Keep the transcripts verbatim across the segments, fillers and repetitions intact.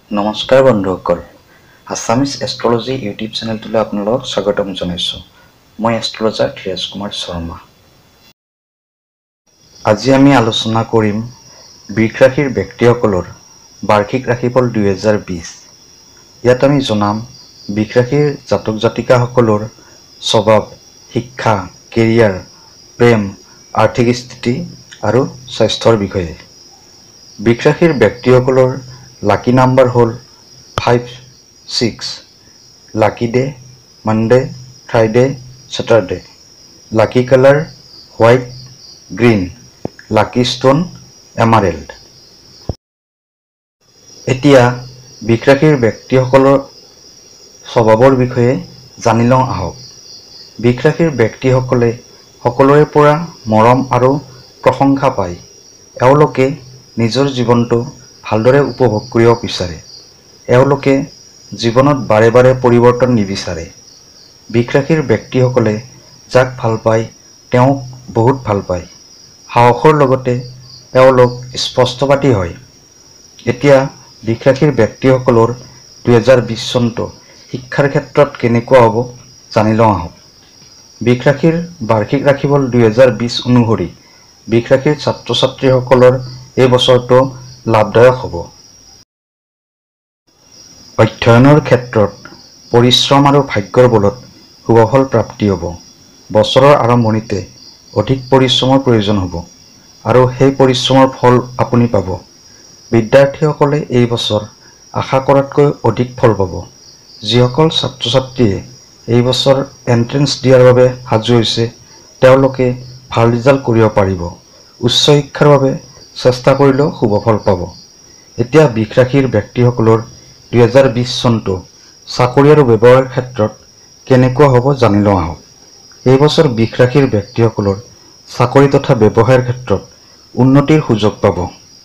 নমস্কাৰ বন্ধুসকল, Assamese astrology YouTube চেনেলটোলৈ আপোনালোকক স্বাগতম জনাইছোঁ। মই এষ্ট্ৰলজাৰ ধীৰাজ কুমাৰ শৰ্মা। আজি আমি আলোচনা কৰিম বৃষ ৰাশিৰ ব্যক্তিসকলৰ বাৰ্ষিক ৰাশিফল দুই হাজাৰ বিশ। ইয়াত আমি জনাম বৃষ ৰাশিৰ জাতক জাতিকাসকলৰ স্বভাৱ, শিক্ষা, কেৰিয়াৰ, প্ৰেম, আৰ্থিক স্থিতি আৰু স্বাস্থ্যৰ বিষয়ে। বৃষ ৰাশিৰ ব্যক্তিসকলৰ লাকি নাম্বাৰ হ'ল five six, lucky day Monday, Friday, Saturday, lucky colour white, green, lucky stone emerald. এতিয়া বৃষ ৰাশিৰ ব্যক্তিসকলৰ স্বভাৱৰ বিষয়ে জানি লওঁ আহক। বৃষ ৰাশিৰ ব্যক্তিসকলে সকলোৰে পৰা মৰম আৰু প্ৰশংসা পায়। এওঁলোকে নিজৰ জীৱনটো ভালদৰে উপভোগ কৰিব বিচাৰে। এওঁলোকে জীৱনত বাৰে বাৰে পৰিৱৰ্তন নিবিচাৰে। বৃষ ৰাশিৰ ব্যক্তিসকলে যাক ভাল পায় তেওঁক বহুত ভাল পায়। সাহসৰ লগতে এওঁলোক স্পষ্টবাদী হয়। এতিয়া বৃষ ৰাশিৰ ব্যক্তিসকলৰ দুহেজাৰ বিশ চনটো শিক্ষাৰ ক্ষেত্ৰত কেনেকুৱা হ'ব জানি লওঁ আহক। বৃষ ৰাশিৰ বাৰ্ষিক ৰাশিফল দুহেজাৰ বিশ অনুসৰি বৃষ ৰাশিৰ ছাত্ৰ ছাত্ৰীসকলৰ এই বছৰটো লাভদায়ক হ'ব। অধ্যয়নৰ ক্ষেত্ৰত পৰিশ্ৰম আৰু ভাগ্যৰ বলত শুভফল প্ৰাপ্তি হ'ব। বছৰৰ আৰম্ভণিতে অধিক পৰিশ্ৰমৰ প্ৰয়োজন হ'ব আৰু সেই পৰিশ্ৰমৰ ফল আপুনি পাব। বিদ্যাৰ্থীসকলে এই বছৰ আশা কৰাতকৈ অধিক ফল পাব। যিসকল ছাত্ৰ ছাত্ৰীয়ে এই বছৰ এণ্ট্ৰেন্স দিয়াৰ বাবে সাজু হৈছে তেওঁলোকে ভাল ৰিজাল্ট কৰিব পাৰিব। উচ্চ শিক্ষাৰ বাবে চেষ্টা কৰিলেও শুভফল পাব। এতিয়া বৃষ ৰাশিৰ ব্যক্তিসকলৰ দুহেজাৰ বিশ চনটো চাকৰি আৰু ব্যৱসায়ৰ ক্ষেত্ৰত কেনেকুৱা হ'ব জানি লওঁ আহক। এই বছৰ বৃষ ৰাশিৰ ব্যক্তিসকলৰ চাকৰি তথা ব্যৱসায়ৰ ক্ষেত্ৰত উন্নতিৰ সুযোগ পাব।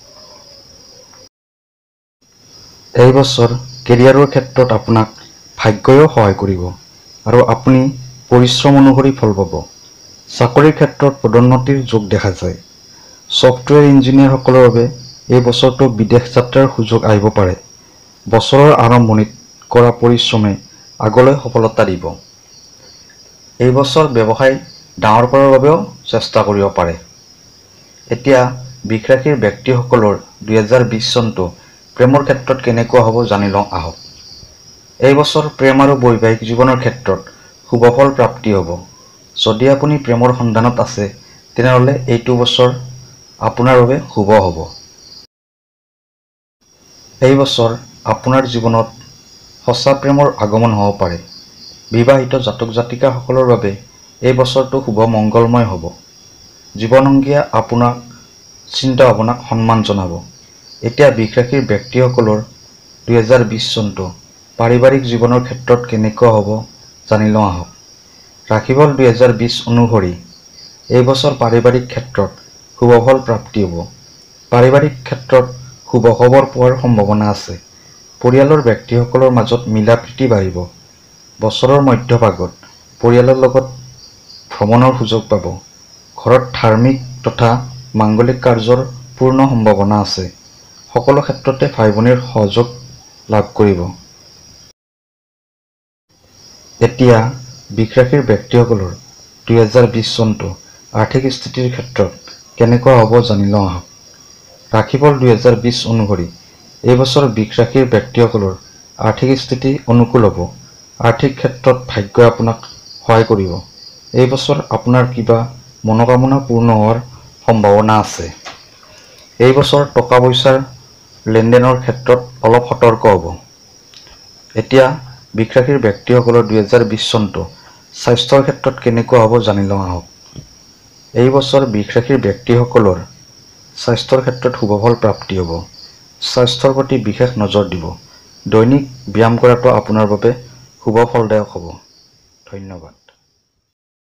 এই বছৰ কেৰিয়াৰৰ ক্ষেত্ৰত আপোনাক ভাগ্যও সহায় কৰিব আৰু আপুনি পৰিশ্ৰম অনুসৰি ফল পাব। চাকৰিৰ ক্ষেত্ৰত পদোন্নতিৰ যোগ দেখা যায়। ছফ্টৱেৰ ইঞ্জিনিয়াৰসকলৰ বাবে এই বছৰটো বিদেশ যাত্ৰাৰ সুযোগ আহিব পাৰে। বছৰৰ আৰম্ভণিত কৰা পৰিশ্ৰমে আগলৈ সফলতা দিব। এই বছৰ ব্যৱসায় ডাঙৰ কৰাৰ বাবেও চেষ্টা কৰিব পাৰে। এতিয়া বৃষ ৰাশিৰ ব্যক্তিসকলৰ দুহেজাৰ বিশ চনটো প্ৰেমৰ ক্ষেত্ৰত কেনেকুৱা হ'ব জানি লওঁ আহক। এই বছৰ প্ৰেম আৰু বৈবাহিক জীৱনৰ ক্ষেত্ৰত শুভফল প্ৰাপ্তি হ'ব। যদি আপুনি প্ৰেমৰ সন্ধানত আছে তেনেহ'লে এইটো বছৰ আপোনাৰ বাবে শুভ হ'ব। এই বছৰ আপোনাৰ জীৱনত সঁচা প্ৰেমৰ আগমন হ'ব পাৰে। বিবাহিত জাতক জাতিকাসকলৰ বাবে এই বছৰটো শুভ মংগলময় হ'ব। জীৱনসংগীয়ে আপোনাক চিন্তা ভাৱনাক সন্মান জনাব। এতিয়া বৃষ ৰাশিৰ ব্যক্তিসকলৰ দুহেজাৰ বিশ চনটো পাৰিবাৰিক জীৱনৰ ক্ষেত্ৰত কেনেকুৱা হ'ব জানি লওঁ আহক। ৰাশিফল দুহেজাৰ বিশ অনুসৰি এই বছৰ পাৰিবাৰিক ক্ষেত্ৰত শুভফল প্ৰাপ্তি হ'ব। পাৰিবাৰিক ক্ষেত্ৰত শুভ খবৰ পোৱাৰ সম্ভাৱনা আছে। পৰিয়ালৰ ব্যক্তিসকলৰ মাজত মিলা প্ৰীতি বাঢ়িব। বছৰৰ মধ্যভাগত পৰিয়ালৰ লগত ভ্ৰমণৰ সুযোগ পাব। ঘৰত ধাৰ্মিক তথা মাংগলিক কাৰ্যৰ পূৰ্ণ সম্ভাৱনা আছে। সকলো ক্ষেত্ৰতে ভাই ভনীৰ সহযোগ লাভ কৰিব। এতিয়া বৃষ ৰাশিৰ ব্যক্তিসকলৰ দুহেজাৰ বিশ চনটো আৰ্থিক স্থিতিৰ ক্ষেত্ৰত কেনেকুৱা হ'ব জানি লওঁ আহক। ৰাশিফল দুহেজাৰ বিশ অনুসৰি এই বছৰ বৃষ ৰাশিৰ ব্যক্তিসকলৰ আৰ্থিক স্থিতি অনুকূল হ'ব। আৰ্থিক ক্ষেত্ৰত ভাগ্যই আপোনাক সহায় কৰিব। এই বছৰ আপোনাৰ কিবা মনোকামনা পূৰ্ণ হোৱাৰ সম্ভাৱনা আছে। এই বছৰ টকা পইচাৰ লেনদেনৰ ক্ষেত্ৰত অলপ সতৰ্ক হ'ব। এতিয়া বৃষ ৰাশিৰ ব্যক্তিসকলৰ দুহেজাৰ বিশ চনটো স্বাস্থ্যৰ ক্ষেত্ৰত কেনেকুৱা হ'ব জানি লওঁ আহক। এই বছৰ বৃষ ৰাশিৰ ব্যক্তিসকলৰ স্বাস্থ্যৰ ক্ষেত্ৰত শুভফল প্ৰাপ্তি হ'ব। স্বাস্থ্যৰ প্ৰতি বিশেষ নজৰ দিব। দৈনিক ব্যায়াম কৰাটো আপোনাৰ বাবে শুভ ফলদায়ক হ'ব। ধন্যবাদ।